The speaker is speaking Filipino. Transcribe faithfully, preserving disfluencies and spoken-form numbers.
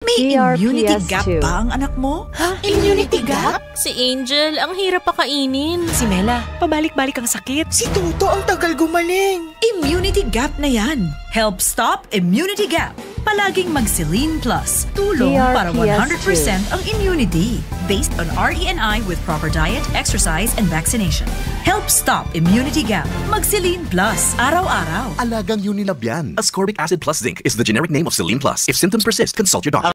May immunity gap two. ba ang anak mo? Ha? Immunity gap? Si Angel, ang hirap pakainin. Si Mela, pabalik-balik ang sakit. Si Tuto ang tagal gumaling. Immunity gap na yan. Help stop immunity gap. Palaging mag-Celine Plus. Tulong D R P S para one hundred percent ang immunity. Based on R E N I with proper diet, exercise, and vaccination. Help stop immunity gap. Mag-Celine Plus. Araw-araw. Alagang Unilab yan. Ascorbic acid plus zinc is the generic name of Celine Plus. If symptoms persist, consult your doctor.